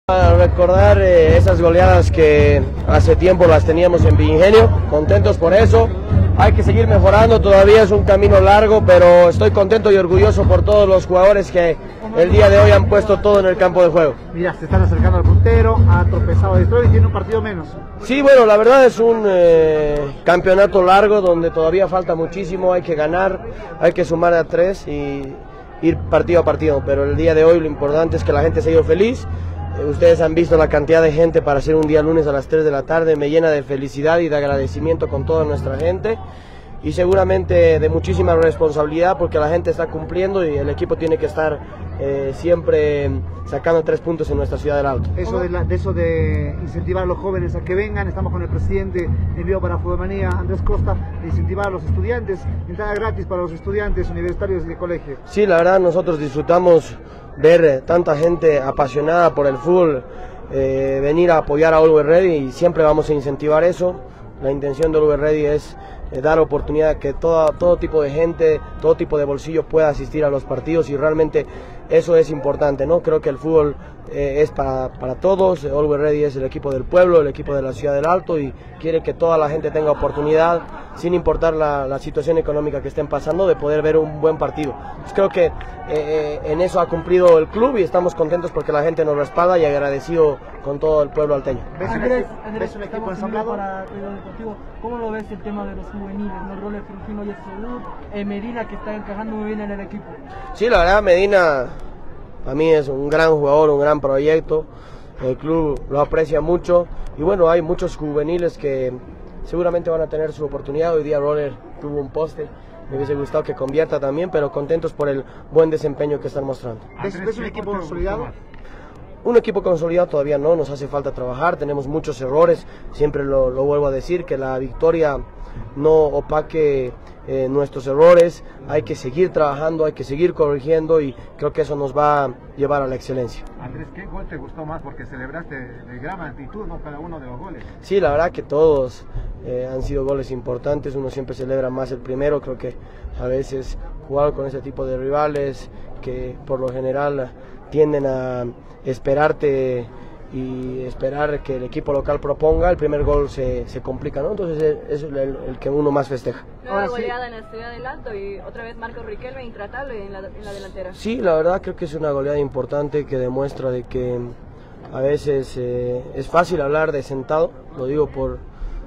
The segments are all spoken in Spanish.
A recordar esas goleadas que hace tiempo las teníamos en Villingenio, contentos por eso. Hay que seguir mejorando, todavía es un camino largo, pero estoy contento y orgulloso por todos los jugadores que el día de hoy han puesto todo en el campo de juego. Mira, se están acercando al puntero, ha tropezado de Destroy y tiene un partido menos. Sí, bueno, la verdad es un campeonato largo donde todavía falta muchísimo, hay que ganar, hay que sumar a 3 y ir partido a partido, pero el día de hoy lo importante es que la gente se ha ido feliz. Ustedes han visto la cantidad de gente para ser un día lunes a las 3 de la tarde, me llena de felicidad y de agradecimiento con toda nuestra gente y seguramente de muchísima responsabilidad porque la gente está cumpliendo y el equipo tiene que estar siempre sacando 3 puntos en nuestra ciudad del Alto. Eso de incentivar a los jóvenes a que vengan, estamos con el presidente enviado para Futbolmanía, Andrés Costa, de incentivar a los estudiantes, entrada gratis para los estudiantes universitarios y de colegio. Sí, la verdad nosotros disfrutamos ver tanta gente apasionada por el fútbol, venir a apoyar a Always Ready y siempre vamos a incentivar eso. La intención de Always Ready es dar oportunidad a que todo tipo de gente, todo tipo de bolsillo pueda asistir a los partidos y realmente eso es importante, ¿no? Creo que el fútbol es para todos, Always Ready es el equipo del pueblo, el equipo de la ciudad del Alto y quiere que toda la gente tenga oportunidad, sin importar la situación económica que estén pasando, de poder ver un buen partido. Pues creo que en eso ha cumplido el club y estamos contentos porque la gente nos respalda y agradecido con todo el pueblo alteño. ¿Ves un equipo ensamblado? Para el Deportivo, ¿cómo lo ves el tema de los juveniles? ¿No? Roles Frujino y Salud, Medina que está encajando muy bien en el equipo. Sí, la verdad Medina a mí es un gran jugador, un gran proyecto, el club lo aprecia mucho y bueno, hay muchos juveniles que seguramente van a tener su oportunidad. Hoy día Roller tuvo un poste, me hubiese gustado que convierta también, pero contentos por el buen desempeño que están mostrando. ¿Ves un equipo consolidado? Un equipo consolidado todavía no, nos hace falta trabajar, tenemos muchos errores, siempre lo vuelvo a decir, que la victoria no opaque nuestros errores, hay que seguir trabajando, hay que seguir corrigiendo y creo que eso nos va a llevar a la excelencia. Andrés, ¿qué gol te gustó más? Porque celebraste de gran magnitud, ¿no? Cada uno de los goles. Sí, la verdad que todos han sido goles importantes, uno siempre celebra más el primero, creo que a veces jugar con ese tipo de rivales que por lo general tienden a esperarte y esperar que el equipo local proponga, el primer gol se complica, ¿no? Entonces es el que uno más festeja. Nueva goleada en la ciudad del Alto y otra vez Marcos Riquelme intratable en la delantera. Sí, la verdad creo que es una goleada importante que demuestra de que a veces es fácil hablar de sentado, lo digo por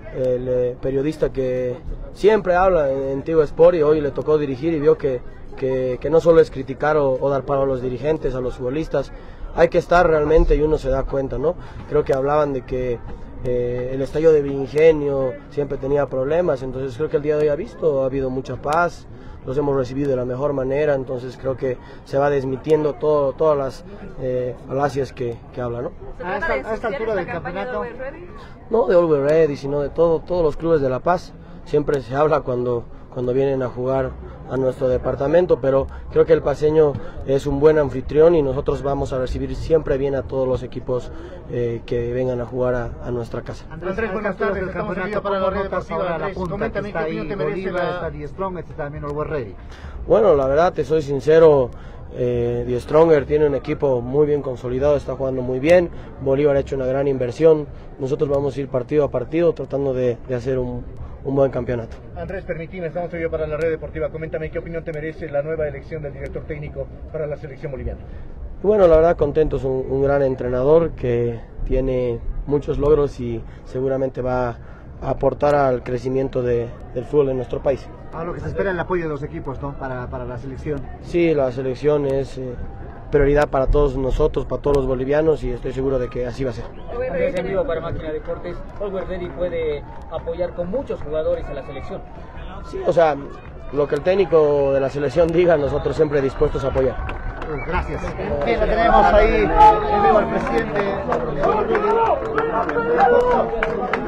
el periodista que siempre habla en Tigo Sport y hoy le tocó dirigir y vio que no solo es criticar o dar palo a los dirigentes, a los futbolistas, hay que estar realmente y uno se da cuenta, ¿no? Creo que hablaban de que el estadio de Villingenio siempre tenía problemas, entonces creo que el día de hoy ha habido mucha paz, los hemos recibido de la mejor manera, entonces creo que se va desmitiendo todas las falacias que habla, ¿no? ¿A esta altura del campeonato? No de Always Ready, sino de todos los clubes de La Paz, siempre se habla cuando vienen a jugar a nuestro departamento, pero creo que el paceño es un buen anfitrión y nosotros vamos a recibir siempre bien a todos los equipos que vengan a jugar a nuestra casa. Andrés, buenas tardes, el campeonato para la red deportiva, la punta que está ahí, Bolívar, está Die Strong, está también Always Ready. Bueno, la verdad, te soy sincero, Die Stronger tiene un equipo muy bien consolidado, está jugando muy bien, Bolívar ha hecho una gran inversión, nosotros vamos a ir partido a partido tratando de hacer un buen campeonato. Andrés, permitime, estamos hoy para la red deportiva. Coméntame qué opinión te merece la nueva elección del director técnico para la selección boliviana. Bueno, la verdad contento, es un gran entrenador que tiene muchos logros y seguramente va a aportar al crecimiento del fútbol en nuestro país. A lo que se espera el apoyo de los equipos, ¿no? Para la selección. Sí, la selección es prioridad para todos nosotros, para todos los bolivianos y estoy seguro de que así va a ser. Andrés, en vivo para Máquina Deportes, Always Ready puede apoyar con muchos jugadores a la selección. Sí, o sea, lo que el técnico de la selección diga, nosotros siempre dispuestos a apoyar. Gracias. Bien, lo tenemos ahí en vivo al presidente.